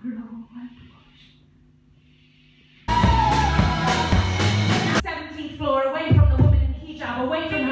Put it on my 17th floor, away from the woman in the hijab, away from her.